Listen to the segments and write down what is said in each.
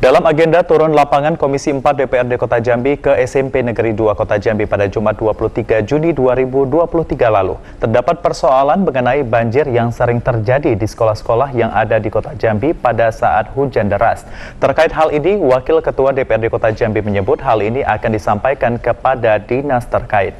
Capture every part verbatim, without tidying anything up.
Dalam agenda turun lapangan Komisi empat D P R D Kota Jambi ke S M P Negeri dua Kota Jambi pada Jumat dua puluh tiga Juni dua ribu dua puluh tiga lalu, terdapat persoalan mengenai banjir yang sering terjadi di sekolah-sekolah yang ada di Kota Jambi pada saat hujan deras. Terkait hal ini, Wakil Ketua D P R D Kota Jambi menyebut hal ini akan disampaikan kepada dinas terkait.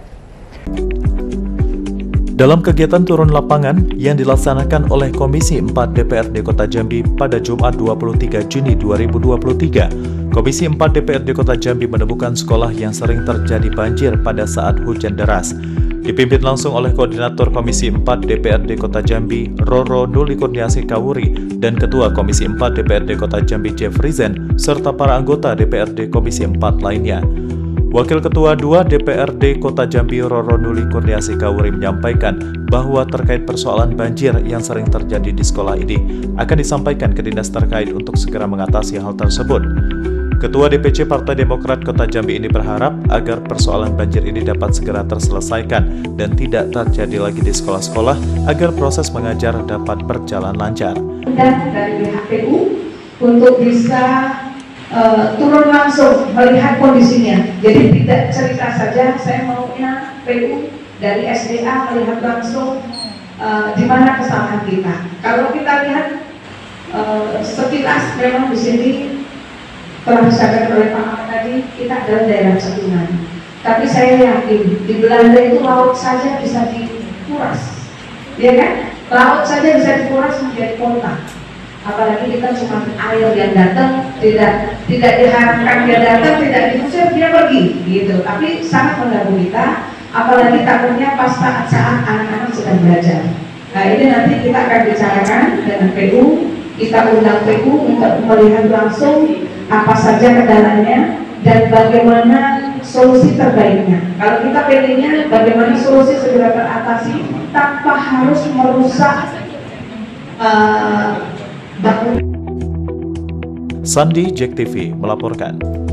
Dalam kegiatan turun lapangan yang dilaksanakan oleh Komisi empat D P R D Kota Jambi pada Jumat dua puluh tiga Juni dua ribu dua puluh tiga, Komisi empat D P R D Kota Jambi menemukan sekolah yang sering terjadi banjir pada saat hujan deras. Dipimpin langsung oleh Koordinator Komisi empat D P R D Kota Jambi, Roro Nuli Kurniasi Kawuri, dan Ketua Komisi empat D P R D Kota Jambi, Jeffrey Zen, serta para anggota D P R D Komisi empat lainnya. Wakil Ketua dua D P R D Kota Jambi, Roro Nuli Kurniasi Kawuri, menyampaikan bahwa terkait persoalan banjir yang sering terjadi di sekolah ini akan disampaikan ke dinas terkait untuk segera mengatasi hal tersebut. Ketua D P C Partai Demokrat Kota Jambi ini berharap agar persoalan banjir ini dapat segera terselesaikan dan tidak terjadi lagi di sekolah-sekolah agar proses mengajar dapat berjalan lancar. Dan dari pihak P U untuk bisa Uh, turun langsung melihat kondisinya, jadi tidak cerita saja. Saya maunya P U dari S D A melihat langsung uh, di mana kesalahan kita. Kalau kita lihat uh, sekilas memang di sini telah disampaikan oleh Pak Ahmad tadi, kita adalah daerah cekungan. Tapi saya yakin di Belanda itu laut saja bisa dikuras, ya kan? Laut saja bisa dikuras menjadi kota. Apalagi kita cuma air yang datang, tidak tidak diharapkan dia datang, tidak diusir dia pergi, gitu. Tapi sangat mengganggu kita, apalagi takutnya pas saat saat anak-anak sedang belajar. Nah, ini nanti kita akan bicarakan dengan P U, kita undang P U untuk melihat langsung apa saja kendalanya dan bagaimana solusi terbaiknya. Kalau kita pengennya bagaimana solusi segera teratasi tanpa harus merusak uh, Sandi, Jack T V melaporkan.